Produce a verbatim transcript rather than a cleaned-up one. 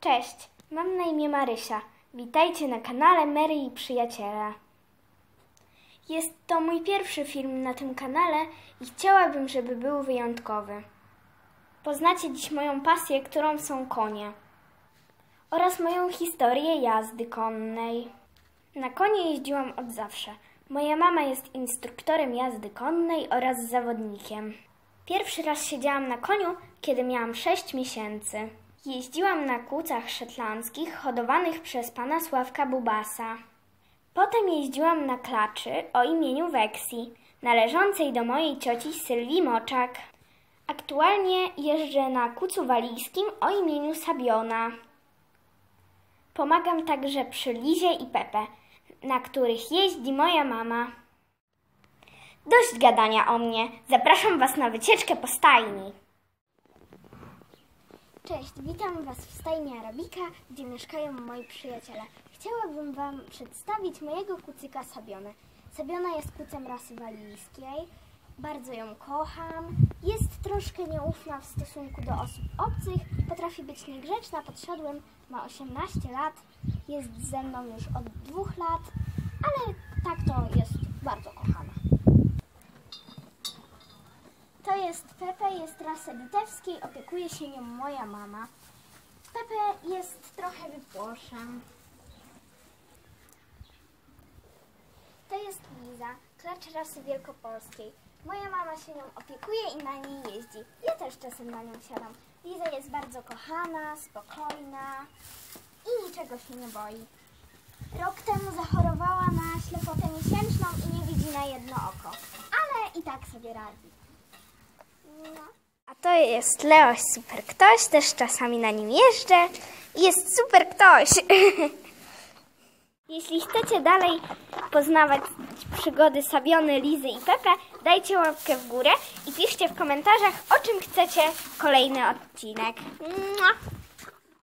Cześć, mam na imię Marysia. Witajcie na kanale Mary i Przyjaciele. Jest to mój pierwszy film na tym kanale i chciałabym, żeby był wyjątkowy. Poznacie dziś moją pasję, którą są konie, oraz moją historię jazdy konnej. Na konie jeździłam od zawsze. Moja mama jest instruktorem jazdy konnej oraz zawodnikiem. Pierwszy raz siedziałam na koniu, kiedy miałam sześć miesięcy. Jeździłam na kłócach szetlandzkich hodowanych przez pana Sławka Bubasa. Potem jeździłam na klaczy o imieniu Weksy, należącej do mojej cioci Sylwii Moczak. Aktualnie jeżdżę na kucu walijskim o imieniu Sabiona. Pomagam także przy Lizie i Pepe, na których jeździ moja mama. Dość gadania o mnie. Zapraszam Was na wycieczkę po stajni. Cześć, witam Was w stajni Arabika, gdzie mieszkają moi przyjaciele. Chciałabym Wam przedstawić mojego kucyka Sabionę. Sabiona jest kucem rasy walijskiej. Bardzo ją kocham. Jest troszkę nieufna w stosunku do osób obcych. Potrafi być niegrzeczna pod siodłem. Ma osiemnaście lat. Jest ze mną już od dwóch lat. Ale tak to jest bardzo kochana. To jest Pepe, jest rasy litewskiej, opiekuje się nią moja mama. Pepe jest trochę wypłoszem. To jest Liza, klacz rasy wielkopolskiej. Moja mama się nią opiekuje i na niej jeździ. Ja też czasem na nią siadam. Liza jest bardzo kochana, spokojna i niczego się nie boi. Rok temu zachorowała na ślepotę miesięczną i nie widzi na jedno oko, ale i tak sobie radzi. No. A to jest Leoś Super Ktoś, też czasami na nim jeżdżę. Jest super ktoś. Jeśli chcecie dalej poznawać przygody Sabiony, Lizy i Pepe, dajcie łapkę w górę i piszcie w komentarzach, o czym chcecie kolejny odcinek. Mua.